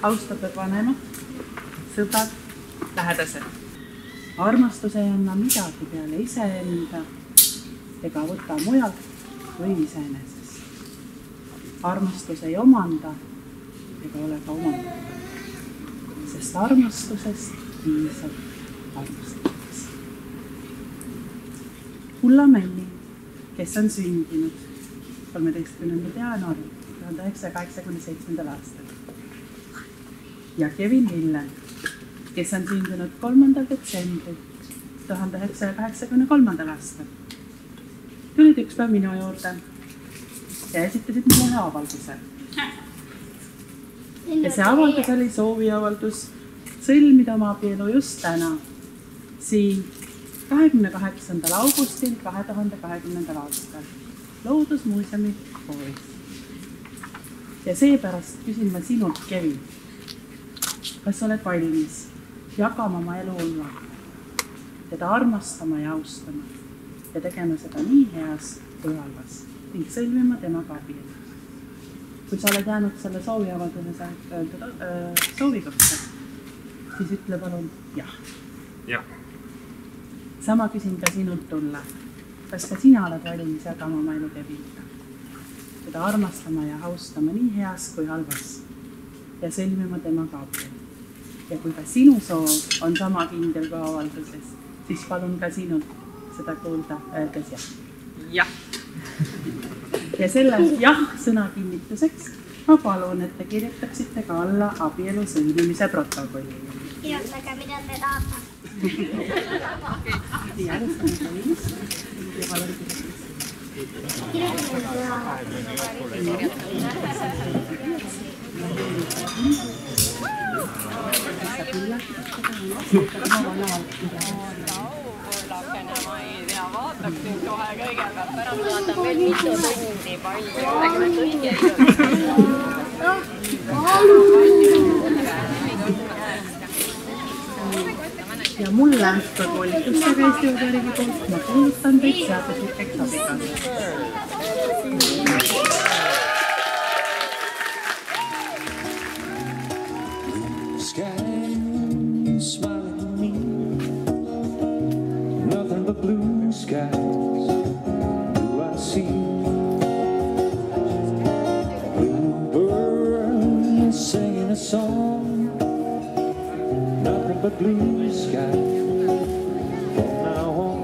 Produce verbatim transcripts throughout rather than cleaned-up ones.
austatud vanemad, sõbrad, lähedased. Armastus ei anna midagi peale iseenda ega võta mujalt või iseenesest. Armastus ei omanda ega ole ka omandatud, sest armastusest piisab armastamiseks. Ulla Männi, kes on sündinud kolmeteistkümnendal jaanuaril tuhande üheksasaja kaheksakümne seitsmendal aastal. Ja Kevin Villen, kes on sündinud kolmandal detsembril tuhande üheksasaja kaheksakümne kolmandal aastal. Tulid üks päev minu juurde ja esitasid mulle ühe avalduse. Ja see avaldus oli sooviavaldus sõlmida oma abielu just täna, siin kahekümne kaheksandal augustil kahe tuhande kahekümnendal aastal Loodusmuuseumi hoovis. Ja seepärast küsin ma sinult, Kevin, kas oled valmis jagama oma elu Ullaga, teda armastama ja austama ja tegema seda nii heas kui halvas ning sõlmima temaga abielu. Kui sa oled jäänud selle sooviavalduse soovi kohta, siis ütle palun jah. Jah. Sama küsin ka sinult, Ulla. Kas ka sina oled valmis jagama oma elu Keviniga, teda armastama ja austama nii heas kui halvas ja sõlmima temaga abielu? Ja kui ka sinu soov on sama kindel kui avalduses, siis palun ka sinult seda kuulda, öeldes jah. Jah. Ja selle jah sõna kinnituseks ma palun, et te kirjutaksite ka alla abielu sõlmimise protokolli. Kirjutage, mida te tahate. Nii, alustame sõlmis. Ja palun vaataksin kohe kõigepealt pärast, vaatan veel mitu tundi palju. Kõige ja mulle koolitustega Eesti Vabariigi poolt ma kuulutan teid seaduslikeks abikaasaks. Blue skies do I see, bluebird singing a song, nothing but blue skies from now on.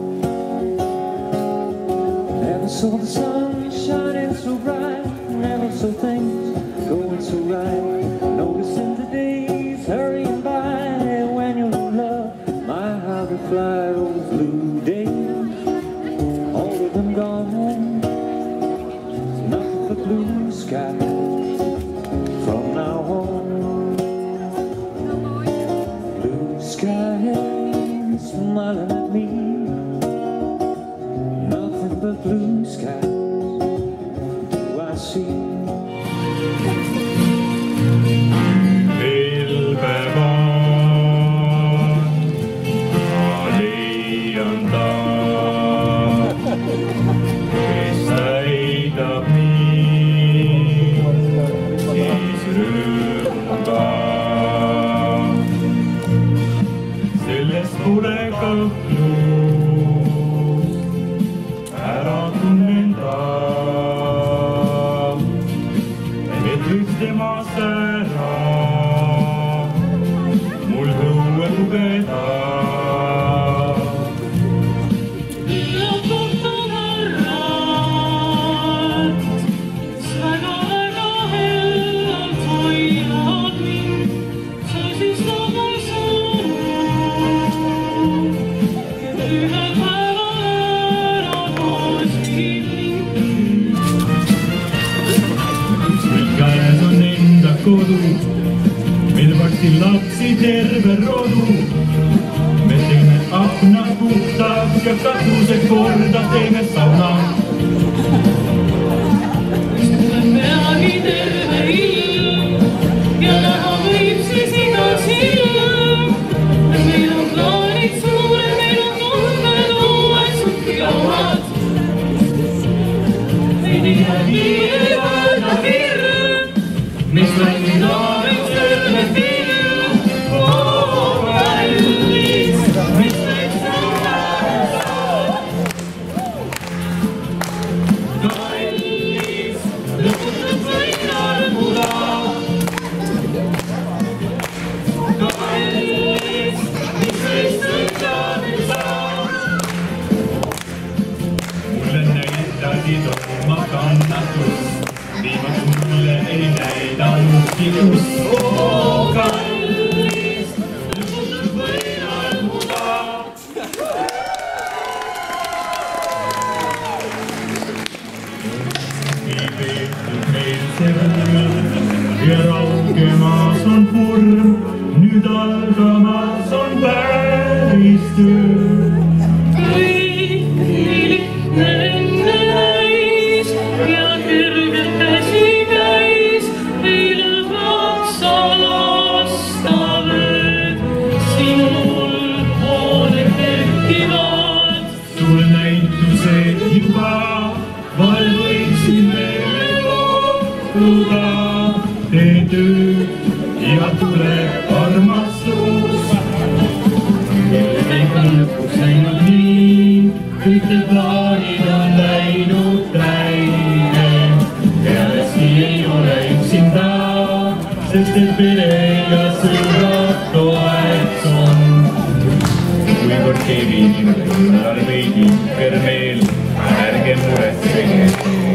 Never saw the sun shining so bright, never saw things going so right, noticing the days hurrying by when you're in love, my heart will fly those blue days, all of them gone, nothing but blue sky from now on. Blue sky smiling at me, nothing but blue sky do I see. Meil varsti lapsi terve rodu, me teeme aknad puhtaks ja katuse korda teeme sauna. Tuleb peagi terve ilm ja näha võib siis iga silm. Meil on plaanid suure, meil on tunded uued suhti lauad. Meid ei jää kiire vaada hirm, mis mängid aavitsed. on kurm, nüüd algamas on päris töö. Kõik nii lihtne enne näis ja kergelt käsi käis, ei lõhvaks sa lasta vööd, sinul poole kerkivad. Sul näitused juba, val võiksime kohtuda, tee tööd ja tuleb armastus. Kõik on lõpuks läinud nii, kõik te plaanid on läinud täide. Pealeski ei ole üksinda, sest et pere ja sõbrad toeks on. Kuivõrd Kevinil on veidi kermeel, ärge muretsege.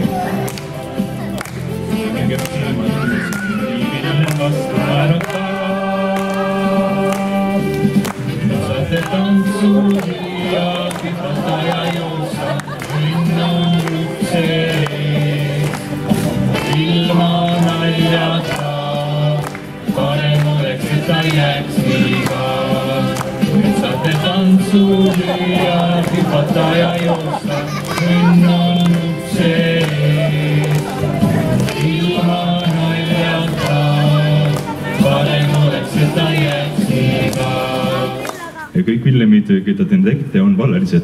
Ärge silmad viibidele vastu naeratab. Saate tantsu ja kipata ja joosta, õnn on ukse ees. Ilma naljata, parem oleks, et ta jääks liiga. Saate tantsu ja kipata ja joosta, õnn on ukse ees. Ilma naljata, parem oleks, et ta jääks liiga. Ja kõik Villemid, keda te nägite, on vallalised.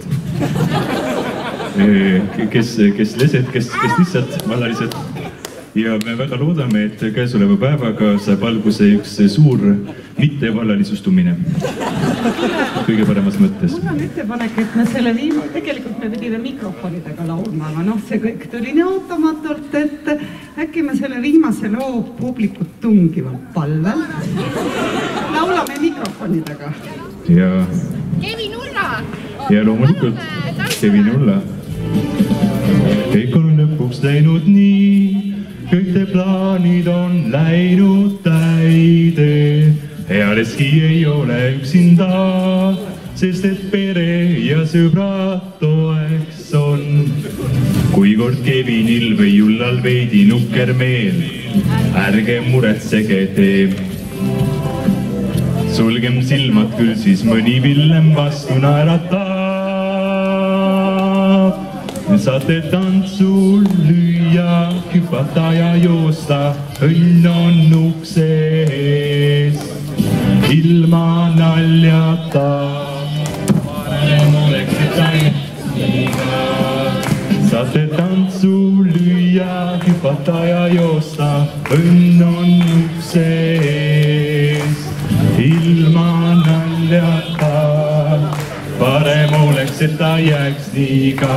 Kes, kes lesed, kes, kes lihtsalt vallalised. Ja me väga loodame, et käesoleva päevaga saab alguse üks suur mittevallalisustumine. Kõige paremas mõttes. Mul on ettepanek, et me selle viima, tegelikult me pidime mikrofonidega laulma, aga noh, see kõik tuli nii automatult, et äkki me selle viimase loo publikut tungivalt palvel. Laulame mikrofonidega. Ja, Kevin Ulla! ja loomulikult Kevin Ulla. Kõik on lõpuks läinud nii, kõik te plaanid on läinud täide. Ealeski ei ole üksinda, sest et pere ja sõbrad toeks on. Kui kord Kevinil või Ullal veidi nukker meel, ärge muretsege tee. Sulgem silmad küll, siis mõni Villem vastu naeratab. Saate tantsu lüüa, hüpata ja joosta, õnn on ukse ees. Ilma naljata, parem oleks, et ta jääks liiga. Saate tantsu lüüa, hüpata ja joosta, õnn on ukse ees. Ilma naljata, parem oleks, et ta jääks liiga.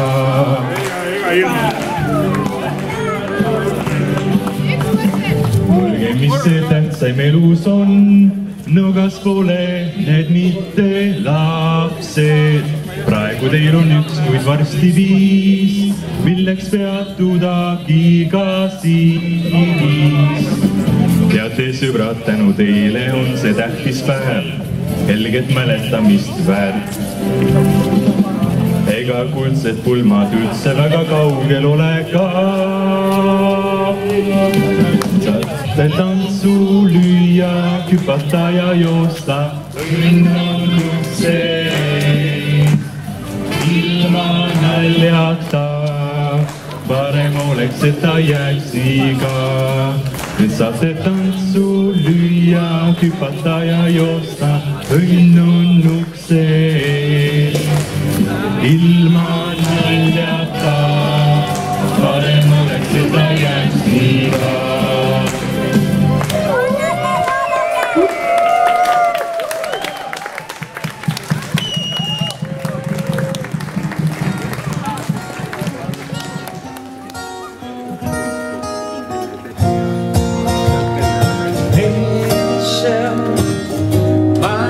Mõelge, mis see tähtsaim elus on, no kas pole need mitte lapsed. Praegu teil on üks, kuid varsti viis, milleks peatudagi ka siis. Teate sõbrad, tänu teile on see tähtis päev, helget mäletamist väärt. Ega kuldsed pulmad üldse väga kaugel ole ka. Saate tantsu lüüa, hüpata ja joosta, õnn on ukse ees. Ilma naljata, parem oleks, et ta jääks liiga. Nüüd saate tantsu lüüa, hüpata ja joosta, õnn on ukse ees. Ilma naljata, parem oleks, et ta jääks liiga.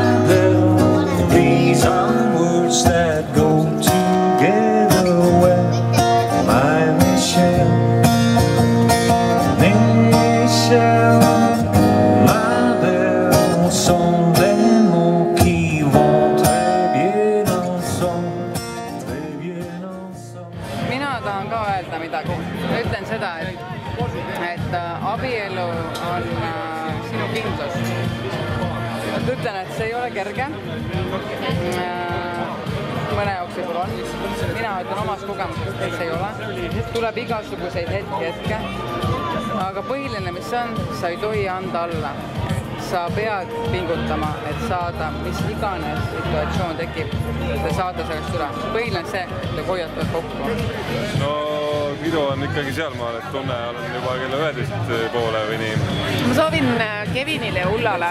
These are words that go together well. Ütlen, et see ei ole kerge. Mõne jaoks võib-olla on. Mina ütlen omast kogemusest, et see ei ole. Tuleb igasuguseid hetki hetke. Aga põhiline, mis on, sa ei tohi anda alla. Sa pead pingutama, et saada, mis iganes situatsioon tekib, et saada sellest üle. Põhiline on see, et hoiatavad kokku. No Guido on ikkagi sealmaal, et tunne olen juba kella üheteist poole või nii. Ma soovin Kevinile ja Ullale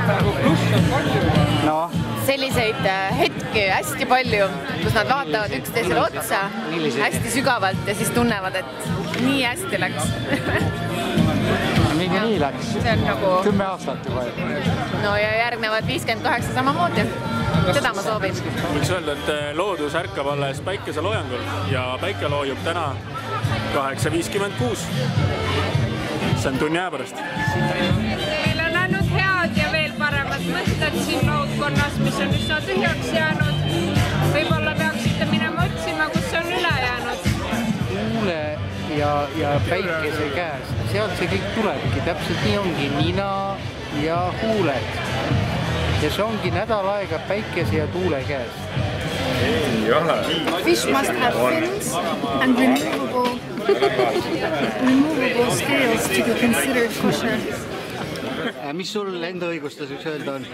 no. selliseid hetki hästi palju, kus nad vaatavad üksteisele otsa hästi sügavalt ja siis tunnevad, et nii hästi läks. Mingi nii läks. See on nagu... Kümme aastat juba. No ja järgnevad viiskümmend kaheksa samamoodi. Seda ma soovin. Võiks öelda, et loodus ärkab alles päikeseloojangul ja päike loojub täna kaheksa viiskümmend kuus. See on tunni aja pärast. Meil on ainult head ja veel paremad mõtted siin laudkonnas, mis on üsna tühjaks jäänud. Võib-olla peaksite minema otsima, kus on üle jäänud. Kuule ja, ja päikese käes. Sealt see kõik tulebki. Täpselt nii ongi nina ja huuled. Ja see ongi nädal aega päikese ja tuule käes. Ei ole. Fish must have fins and removable, removable scales to be considered kosher. Mis sul enda õigustuseks öelda on?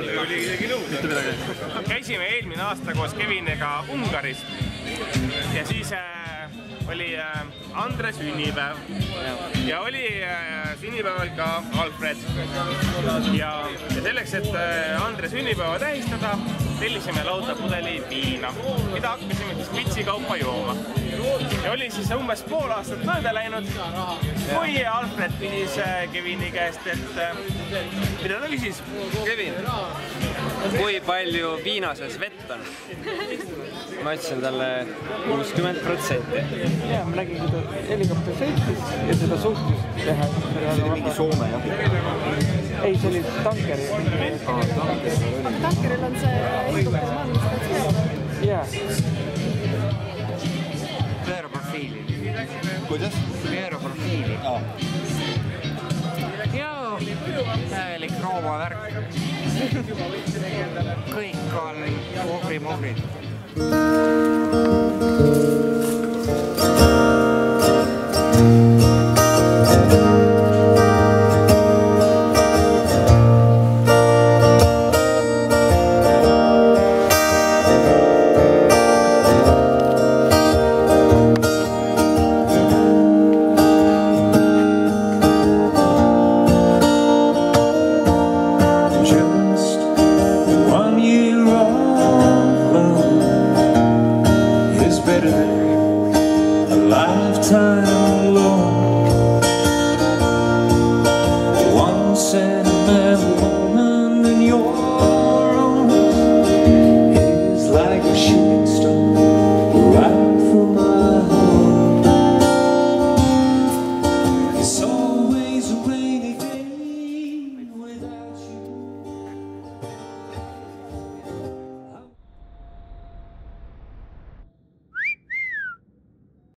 Käisime eelmine aasta koos Keviniga Ungaris ja siis oli Andre sünnipäev ja oli sünnipäeval ka Alfred ja selleks, et Andre sünnipäeva tähistada, tellisime lauda pudeli viina, mida hakkasime siis pitsi kaupa jooma. Ja oli siis umbes pool aastat mööda läinud, kui Alfred küsis Kevini käest, et mida ta küsis? Kevin, kui palju viinases vett on? Ma ütlesin talle kuuskümmend protsenti. Jaa, ma nägin, kui ta helikopter sõitis ja seda suhtlust teha. See oli mingi Soome, jah? Ei, see oli tankeri. Tankeril on see helikopter maailmas. Jaa. Pööraprofiili. Kuidas? Pööraprofiili. Jaa, täielik roomavärk. Kõik on ohri-mohrid.